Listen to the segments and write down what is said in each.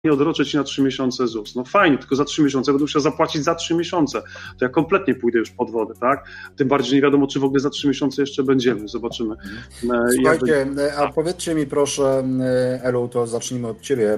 odroczę ci na 3 miesiące ZUS. No fajnie, tylko za 3 miesiące będę musiał zapłacić za 3 miesiące. To ja kompletnie pójdę już pod wodę, tak? Tym bardziej, że nie wiadomo, czy w ogóle za 3 miesiące jeszcze będziemy. Zobaczymy. Słuchajcie, a powiedzcie mi proszę, Elu, to zacznijmy od ciebie,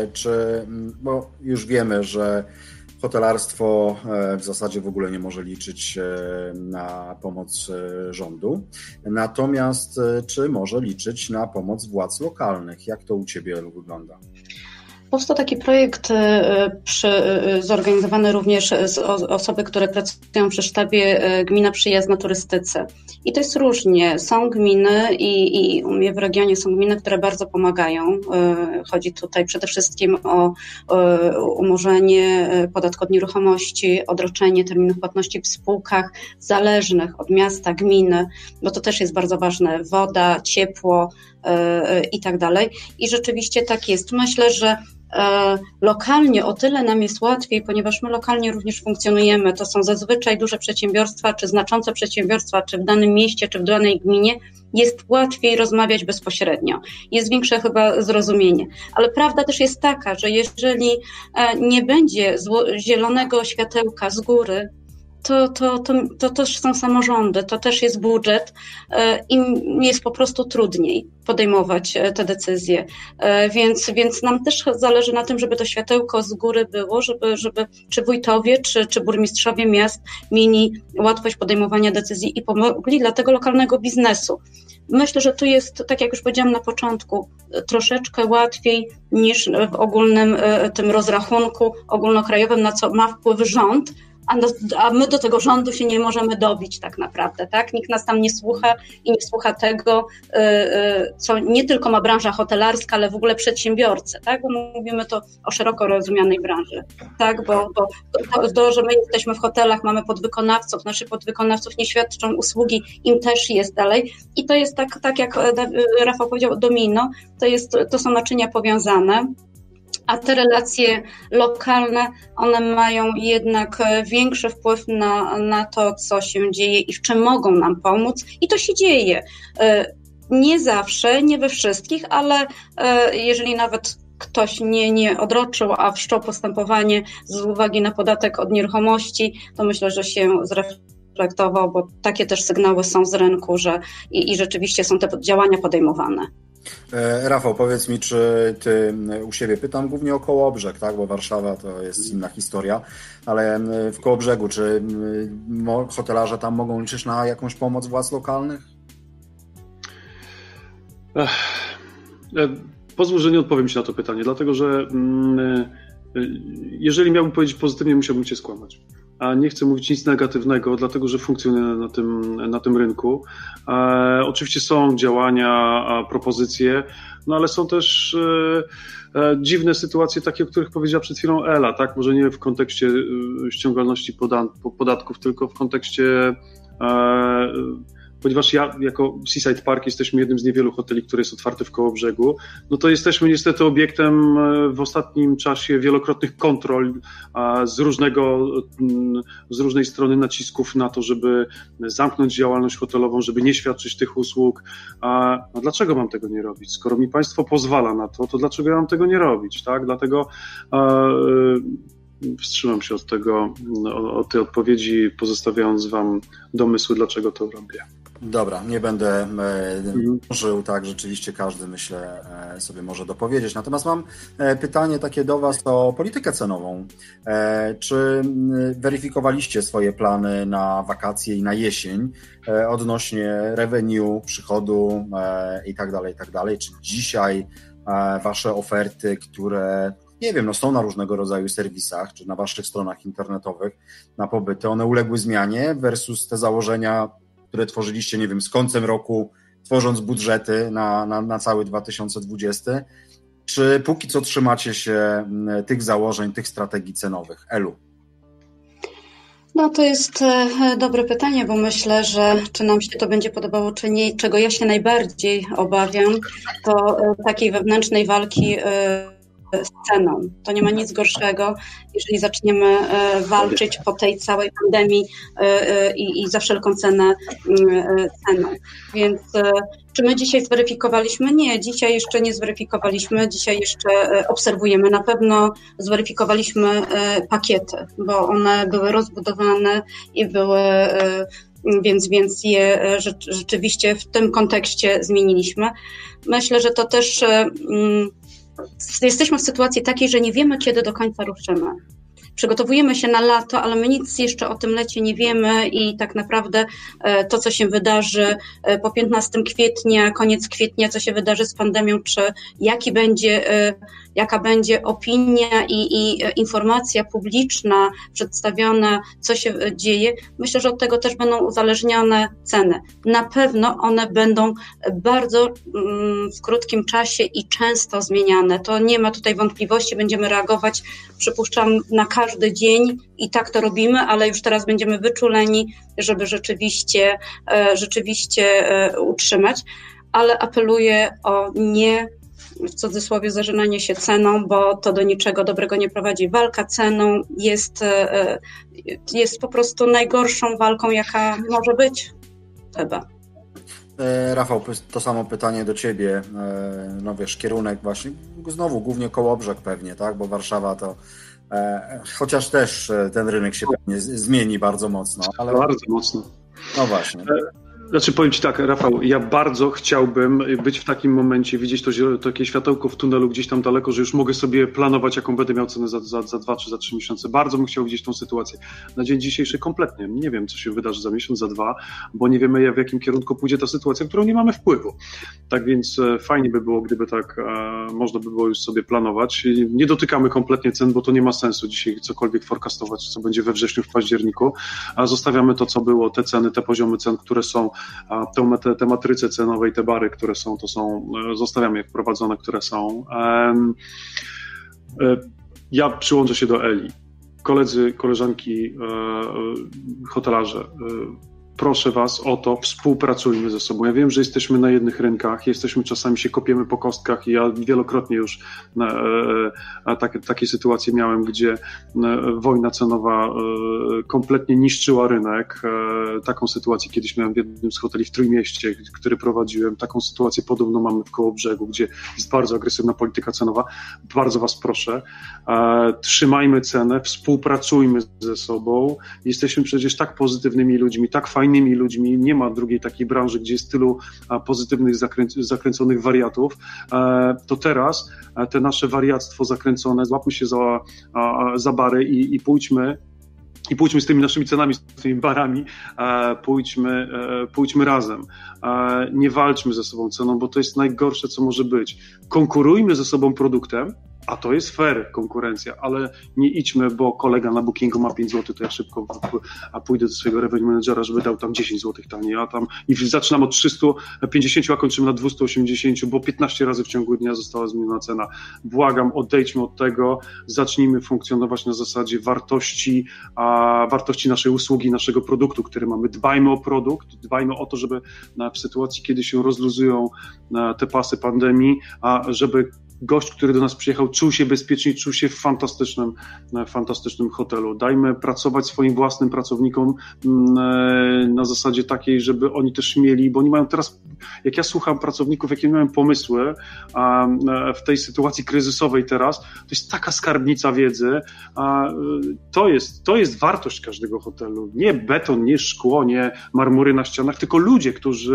bo już wiemy, że hotelarstwo w zasadzie w ogóle nie może liczyć na pomoc rządu. Natomiast czy może liczyć na pomoc władz lokalnych? Jak to u ciebie wygląda? Powstał taki projekt zorganizowany również z osoby, które pracują przy sztabie Gmina Przyjazna Turystyce. I to jest różnie. Są gminy i u mnie w regionie są gminy, które bardzo pomagają. Chodzi tutaj przede wszystkim o umorzenie podatku od nieruchomości, odroczenie terminów płatności w spółkach zależnych od miasta, gminy, bo to też jest bardzo ważne. Woda, ciepło i tak dalej. I rzeczywiście tak jest. Myślę, że lokalnie o tyle nam jest łatwiej, ponieważ my lokalnie również funkcjonujemy. To są zazwyczaj duże przedsiębiorstwa, czy znaczące przedsiębiorstwa, czy w danym mieście, czy w danej gminie. Jest łatwiej rozmawiać bezpośrednio. Jest większe chyba zrozumienie. Ale prawda też jest taka, że jeżeli nie będzie zielonego światełka z góry, to też są samorządy, to też jest budżet, im jest po prostu trudniej podejmować te decyzje. Więc nam też zależy na tym, żeby to światełko z góry było, żeby czy wójtowie, czy burmistrzowie miast mieli łatwość podejmowania decyzji i pomogli dla tego lokalnego biznesu. Myślę, że tu jest, tak jak już powiedziałam na początku, troszeczkę łatwiej niż w ogólnym tym rozrachunku ogólnokrajowym, na co ma wpływ rząd, a my do tego rządu się nie możemy dobić tak naprawdę, tak? Nikt nas tam nie słucha i nie słucha tego, co nie tylko ma branża hotelarska, ale w ogóle przedsiębiorcy, tak? Bo mówimy to o szeroko rozumianej branży, tak? Bo to, że my jesteśmy w hotelach, mamy podwykonawców, naszych podwykonawców nie świadczą usługi, im też jest dalej i to jest tak jak Rafał powiedział, domino, to są naczynia powiązane. A te relacje lokalne, one mają jednak większy wpływ na to, co się dzieje i w czym mogą nam pomóc. I to się dzieje. Nie zawsze, nie we wszystkich, ale jeżeli nawet ktoś nie odroczył, a wszczął postępowanie z uwagi na podatek od nieruchomości, to myślę, że się zreflektował, bo takie też sygnały są z rynku, że i rzeczywiście są te działania podejmowane. Rafał, powiedz mi, czy ty u siebie, pytam głównie o Kołobrzeg, tak? Bo Warszawa to jest inna historia, ale w Kołobrzegu, czy hotelarze tam mogą liczyć na jakąś pomoc władz lokalnych? Pozwól, że nie odpowiem ci na to pytanie, dlatego że jeżeli miałbym powiedzieć pozytywnie, musiałbym cię skłamać. A nie chcę mówić nic negatywnego, dlatego że funkcjonuję na tym rynku. Oczywiście są działania, propozycje, no ale są też dziwne sytuacje, takie, o których powiedziała przed chwilą Ela, tak? Może nie w kontekście ściągalności podatków, tylko w kontekście ponieważ ja jako Seaside Park jesteśmy jednym z niewielu hoteli, który jest otwarty w Kołobrzegu, no to jesteśmy niestety obiektem w ostatnim czasie wielokrotnych kontrol z różnej strony nacisków na to, żeby zamknąć działalność hotelową, żeby nie świadczyć tych usług. No dlaczego mam tego nie robić? Skoro mi państwo pozwala na to dlaczego ja mam tego nie robić? Tak? Dlatego wstrzymam się od tej odpowiedzi, pozostawiając wam domysły, dlaczego to robię. Dobra, nie będę żył, tak, rzeczywiście każdy, myślę, sobie może dopowiedzieć. Natomiast mam pytanie takie do was o politykę cenową. Czy weryfikowaliście swoje plany na wakacje i na jesień odnośnie revenue, przychodu i tak dalej? Czy dzisiaj wasze oferty, które nie wiem, no są na różnego rodzaju serwisach, czy na waszych stronach internetowych na pobyty, one uległy zmianie versus te założenia, które tworzyliście, nie wiem, z końcem roku, tworząc budżety na cały 2020, czy póki co trzymacie się tych założeń, tych strategii cenowych? Elu. No to jest dobre pytanie, bo myślę, że czy nam się to będzie podobało, czy nie, czego ja się najbardziej obawiam, to takiej wewnętrznej walki z ceną. To nie ma nic gorszego, jeżeli zaczniemy walczyć po tej całej pandemii i za wszelką cenę ceną. Więc czy my dzisiaj zweryfikowaliśmy? Nie, dzisiaj jeszcze nie zweryfikowaliśmy, dzisiaj jeszcze obserwujemy. Na pewno zweryfikowaliśmy pakiety, bo one były rozbudowane i były, więc je rzeczywiście w tym kontekście zmieniliśmy. Myślę, że to też jesteśmy w sytuacji takiej, że nie wiemy, kiedy do końca ruszymy. Przygotowujemy się na lato, ale my nic jeszcze o tym lecie nie wiemy i tak naprawdę to, co się wydarzy po 15 kwietnia, koniec kwietnia, co się wydarzy z pandemią, czy jaka będzie opinia i informacja publiczna przedstawiona, co się dzieje, myślę, że od tego też będą uzależnione ceny. Na pewno one będą bardzo w krótkim czasie i często zmieniane. To nie ma tutaj wątpliwości, będziemy reagować, przypuszczam, na każdy dzień i tak to robimy, ale już teraz będziemy wyczuleni, żeby rzeczywiście utrzymać, ale apeluję o nie, w cudzysłowie, zażynanie się ceną, bo to do niczego dobrego nie prowadzi. Walka ceną jest po prostu najgorszą walką, jaka może być chyba. Rafał, to samo pytanie do Ciebie. No wiesz, kierunek właśnie, znowu głównie Kołobrzeg pewnie, tak? Bo Warszawa to chociaż też ten rynek się pewnie zmieni bardzo mocno. Ale... Bardzo mocno. No właśnie. Znaczy powiem Ci tak, Rafał, ja bardzo chciałbym być w takim momencie, widzieć takie światełko w tunelu gdzieś tam daleko, że już mogę sobie planować, jaką będę miał cenę za 2 czy za 3 miesiące. Bardzo bym chciał widzieć tą sytuację. Na dzień dzisiejszy kompletnie nie wiem, co się wydarzy za miesiąc, za 2, bo nie wiemy, w jakim kierunku pójdzie ta sytuacja, którą nie mamy wpływu. Tak więc fajnie by było, gdyby tak można by było już sobie planować. Nie dotykamy kompletnie cen, bo to nie ma sensu dzisiaj cokolwiek forecastować, co będzie we wrześniu, w październiku, a zostawiamy to, co było, te ceny, te poziomy cen, które są, a te matryce cenowe i te bary, które są, to są, zostawiamy je wprowadzone, które są. Ja przyłączę się do Eli. Koledzy, koleżanki, hotelarze, proszę Was o to, współpracujmy ze sobą. Ja wiem, że jesteśmy na jednych rynkach, czasami się kopiemy po kostkach i ja wielokrotnie już takie sytuacje miałem, gdzie wojna cenowa kompletnie niszczyła rynek. Taką sytuację kiedyś miałem w jednym z hoteli w Trójmieście, który prowadziłem. Taką sytuację podobno mamy w Kołobrzegu, gdzie jest bardzo agresywna polityka cenowa. Bardzo Was proszę, trzymajmy cenę, współpracujmy ze sobą. Jesteśmy przecież tak pozytywnymi ludźmi, tak fajnymi ludźmi, nie ma drugiej takiej branży, gdzie jest tylu pozytywnych, zakręconych wariatów, to teraz te nasze wariactwo zakręcone, złapmy się za bary i pójdźmy z tymi naszymi cenami, z tymi barami, pójdźmy razem. Nie walczmy ze sobą ceną, bo to jest najgorsze, co może być. Konkurujmy ze sobą produktem, a to jest fair konkurencja, ale nie idźmy, bo kolega na Bookingu ma 5 zł, to ja szybko pójdę do swojego revenue managera, żeby dał tam 10 zł taniej, a tam i zaczynam od 350, a kończymy na 280, bo 15 razy w ciągu dnia została zmieniona cena. Błagam, odejdźmy od tego, zacznijmy funkcjonować na zasadzie wartości naszej usługi, naszego produktu, który mamy. Dbajmy o produkt, dbajmy o to, żeby w sytuacji, kiedy się rozluzują te pasy pandemii, żeby gość, który do nas przyjechał, czuł się bezpiecznie, czuł się w fantastycznym hotelu. Dajmy pracować swoim własnym pracownikom na zasadzie takiej, żeby oni też mieli, bo oni mają teraz, jak ja słucham pracowników, jakie mają pomysły w tej sytuacji kryzysowej teraz, to jest taka skarbnica wiedzy, to jest wartość każdego hotelu. Nie beton, nie szkło, nie marmury na ścianach, tylko ludzie,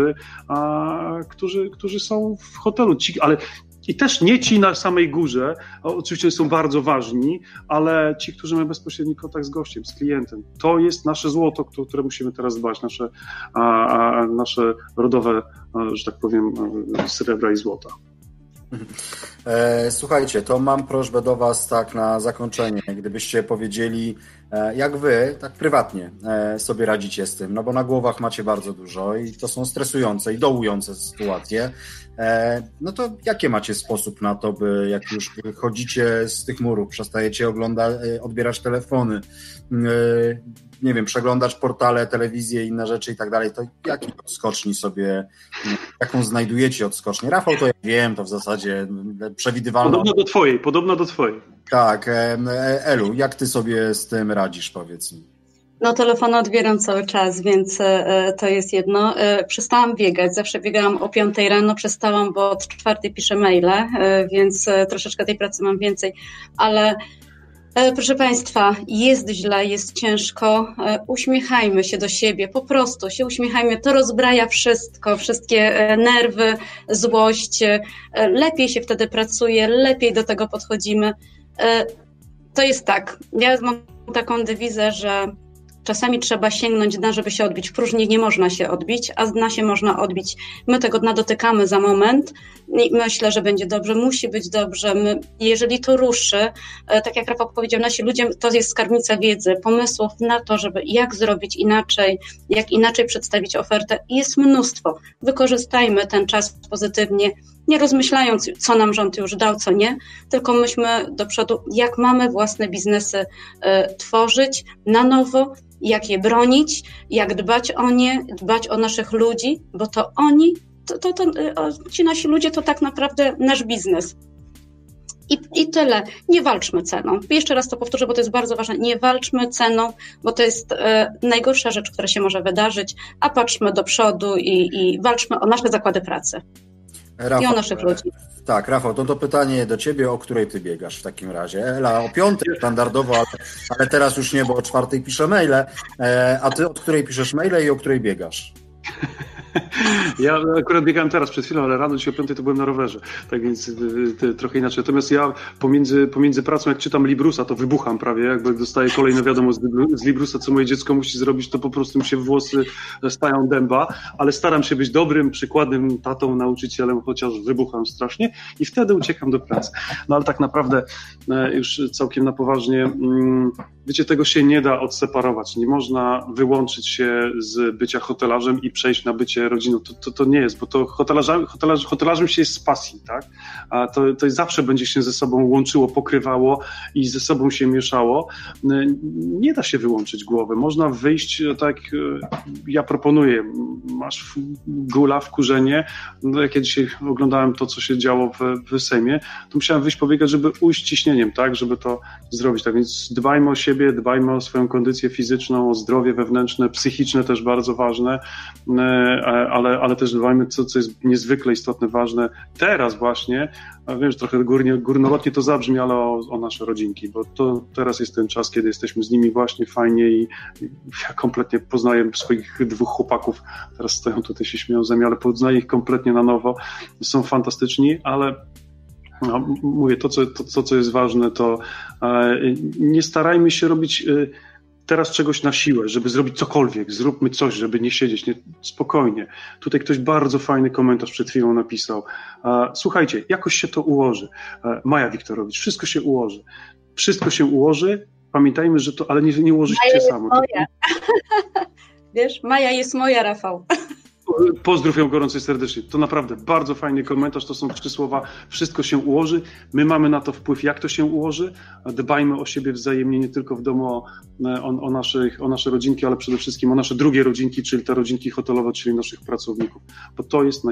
którzy są w hotelu. I też nie ci na samej górze, oczywiście są bardzo ważni, ale ci, którzy mają bezpośredni kontakt z gościem, z klientem. To jest nasze złoto, które musimy teraz dbać, nasze rodowe, że tak powiem, srebra i złota. Słuchajcie, to mam prośbę do Was tak na zakończenie, gdybyście powiedzieli, jak Wy tak prywatnie sobie radzicie z tym, no bo na głowach macie bardzo dużo i to są stresujące i dołujące sytuacje. No to jakie macie sposób na to, by jak już chodzicie z tych murów, przestajecie odbierać telefony, nie wiem, przeglądać portale, telewizję, inne rzeczy i tak dalej, to jakiej odskoczni sobie, jaką znajdujecie odskocznię? Rafał, to ja wiem, to w zasadzie przewidywalne. Podobna do twojej. Tak. Elu, jak ty sobie z tym radzisz, powiedz mi? No telefon odbieram cały czas, więc to jest jedno. Przestałam biegać, zawsze biegałam o 5 rano, przestałam, bo od 4 piszę maile, więc troszeczkę tej pracy mam więcej, ale proszę Państwa, jest źle, jest ciężko, uśmiechajmy się do siebie, po prostu się uśmiechajmy, to rozbraja wszystko, wszystkie nerwy, złość, lepiej się wtedy pracuje, lepiej do tego podchodzimy. To jest tak, ja mam taką dewizę, że czasami trzeba sięgnąć dna, żeby się odbić. W próżni nie można się odbić, a z dna się można odbić. My tego dna dotykamy za moment i myślę, że będzie dobrze, musi być dobrze. Jeżeli to ruszy, tak jak Rafał powiedział, nasi ludzie, to jest skarbnica wiedzy, pomysłów na to, żeby jak zrobić inaczej, jak inaczej przedstawić ofertę. Jest mnóstwo. Wykorzystajmy ten czas pozytywnie, nie rozmyślając, co nam rząd już dał, co nie, tylko myślmy do przodu, jak mamy własne biznesy tworzyć na nowo, jak je bronić, jak dbać o nie, dbać o naszych ludzi, bo to oni, ci nasi ludzie to tak naprawdę nasz biznes. I tyle. Nie walczmy ceną. Jeszcze raz to powtórzę, bo to jest bardzo ważne. Nie walczmy ceną, bo to jest najgorsza rzecz, która się może wydarzyć, a patrzmy do przodu i walczmy o nasze zakłady pracy. Rafał, i o naszych ludzi. Tak, Rafał, to pytanie do ciebie, o której ty biegasz w takim razie. Ela o 5 standardowo, ale teraz już nie, bo o 4 piszę maile, a ty od której piszesz maile i o której biegasz? Ja akurat biegałem teraz przed chwilą, ale rano dzisiaj o 5 to byłem na rowerze, tak więc trochę inaczej. Natomiast ja pomiędzy pracą, jak czytam Librusa, to wybucham prawie, jakby dostaję kolejną wiadomość z Librusa, co moje dziecko musi zrobić, to po prostu mi się włosy stają dęba, ale staram się być dobrym, przykładnym tatą, nauczycielem, chociaż wybucham strasznie i wtedy uciekam do pracy. No ale tak naprawdę już całkiem na poważnie, wiecie, tego się nie da odseparować, nie można wyłączyć się z bycia hotelarzem i przejść na bycie rodziną, to nie jest, bo to hotelarzem się jest z pasji, tak? A to zawsze będzie się ze sobą łączyło, pokrywało i ze sobą się mieszało. Nie da się wyłączyć głowy, można wyjść, tak ja proponuję, masz gula, wkurzenie, no jak ja dzisiaj oglądałem to, co się działo w Sejmie, to musiałem wyjść pobiegać, żeby ujść ciśnieniem, tak? Żeby to zrobić, tak więc dbajmy o siebie, dbajmy o swoją kondycję fizyczną, o zdrowie wewnętrzne, psychiczne też bardzo ważne, ale też dbajmy, co jest niezwykle istotne, ważne teraz właśnie, wiem, że trochę górnolotnie to zabrzmi, ale o nasze rodzinki, bo to teraz jest ten czas, kiedy jesteśmy z nimi właśnie fajnie i ja kompletnie poznaję swoich 2 chłopaków, teraz stoją tutaj, się śmieją ze mnie, ale poznaję ich kompletnie na nowo, są fantastyczni, ale no, mówię, to, co jest ważne, to nie starajmy się robić teraz czegoś na siłę, żeby zrobić cokolwiek, zróbmy coś, żeby nie siedzieć, spokojnie. Tutaj ktoś bardzo fajny komentarz przed chwilą napisał. Słuchajcie, jakoś się to ułoży. Maja Wiktorowicz, wszystko się ułoży. Wszystko się ułoży, pamiętajmy, że to, ale nie ułoży się samo. Moja. Wiesz, Maja jest moja, Rafał. Pozdrów ją gorąco serdecznie. To naprawdę bardzo fajny komentarz, to są 3 słowa. Wszystko się ułoży. My mamy na to wpływ, jak to się ułoży. Dbajmy o siebie wzajemnie, nie tylko w domu o nasze rodzinki, ale przede wszystkim o nasze drugie rodzinki, czyli te rodzinki hotelowe, czyli naszych pracowników. Bo to jest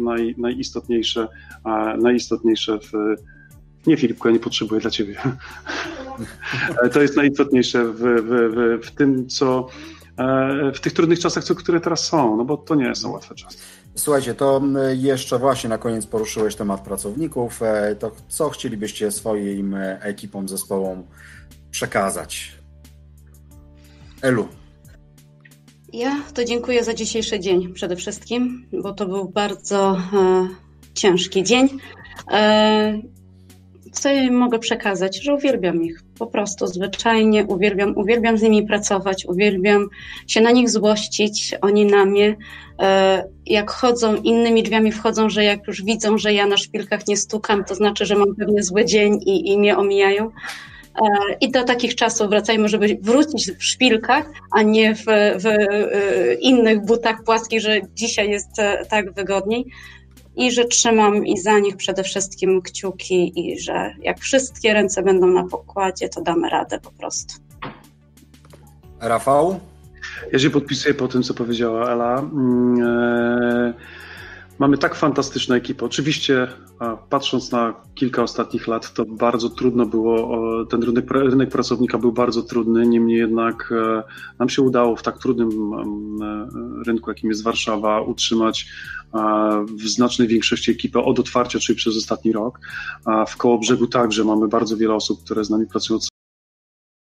najistotniejsze Nie, Filipku, ja nie potrzebuję dla ciebie. To jest najistotniejsze w tym, co w tych trudnych czasach, które teraz są, no bo to nie są łatwe czasy. Słuchajcie, to jeszcze właśnie na koniec poruszyłeś temat pracowników. To co chcielibyście swoim ekipom, zespołom przekazać? Elu. Ja to dziękuję za dzisiejszy dzień przede wszystkim, bo to był bardzo ciężki dzień. Co ja mogę przekazać? Że uwielbiam ich, po prostu zwyczajnie uwielbiam z nimi pracować, uwielbiam się na nich złościć, oni na mnie. Jak chodzą, innymi drzwiami wchodzą, że jak już widzą, że ja na szpilkach nie stukam, to znaczy, że mam pewnie zły dzień i mnie omijają. I do takich czasów wracajmy, żeby wrócić w szpilkach, a nie w innych butach płaskich, że dzisiaj jest tak wygodniej. i że trzymam i za nich przede wszystkim kciuki i że jak wszystkie ręce będą na pokładzie, to damy radę po prostu. Rafał? Ja się podpisuję po tym, co powiedziała Ela. Mamy tak fantastyczną ekipę. Oczywiście, patrząc na kilka ostatnich lat, to bardzo trudno było, ten rynek pracownika był bardzo trudny, niemniej jednak nam się udało w tak trudnym rynku, jakim jest Warszawa, utrzymać w znacznej większości ekipę od otwarcia, czyli przez ostatni rok. W Kołobrzegu także mamy bardzo wiele osób, które z nami pracują od